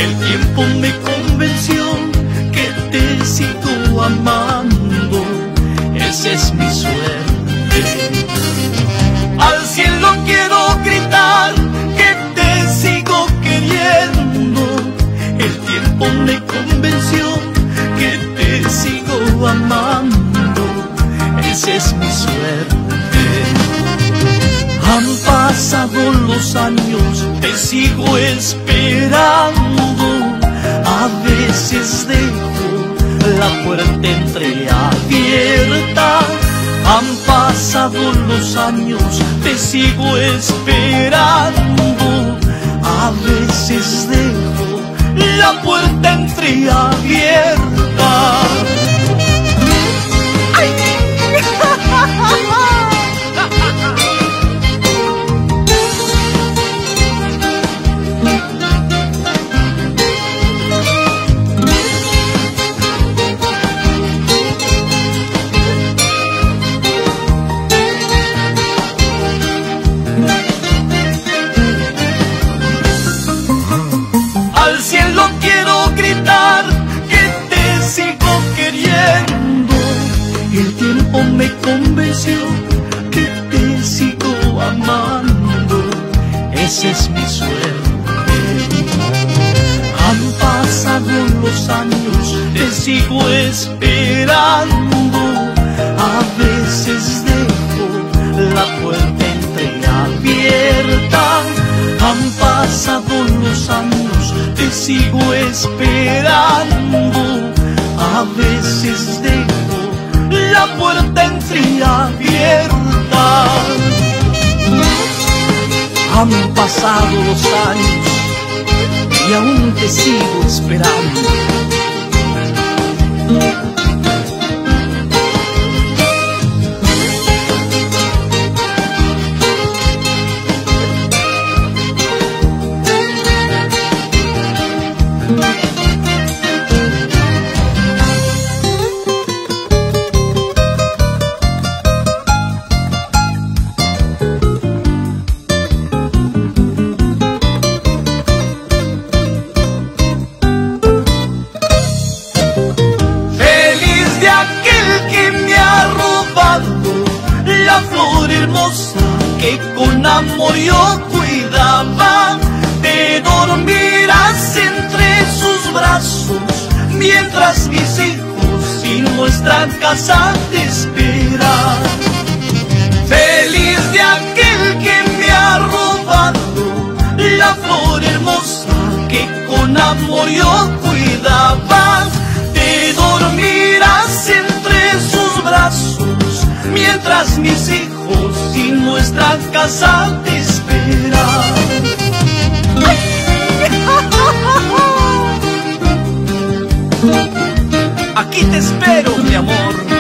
El tiempo me convenció que te sigo amando, esa es mi suerte. Al cielo quiero gritar que te sigo queriendo. El tiempo me convenció que te sigo amando, esa es mi suerte. Han pasado los años, te sigo esperando. A veces dejo la puerta entreabierta. Han pasado los años, te sigo esperando. A veces dejo la puerta entreabierta. ¡Ay! Al cielo quiero gritar que te sigo queriendo. El tiempo me convenció que te sigo amando, esa es mi suerte. Han pasado los años, te sigo esperando. A veces dejo la puerta entreabierta. Han pasado los años, te sigo esperando. A veces dejo la puerta entreabierta. Han pasado los años y aún te sigo esperando. La flor hermosa que con amor yo cuidaba, te dormirás entre sus brazos, mientras mis hijos sin nuestra casa te esperan. Feliz de aquel que me ha robado la flor hermosa que con amor yo cuidaba, te dormirás entre sus brazos, mientras mis hijos sin nuestra casa te esperan. Aquí te espero, mi amor.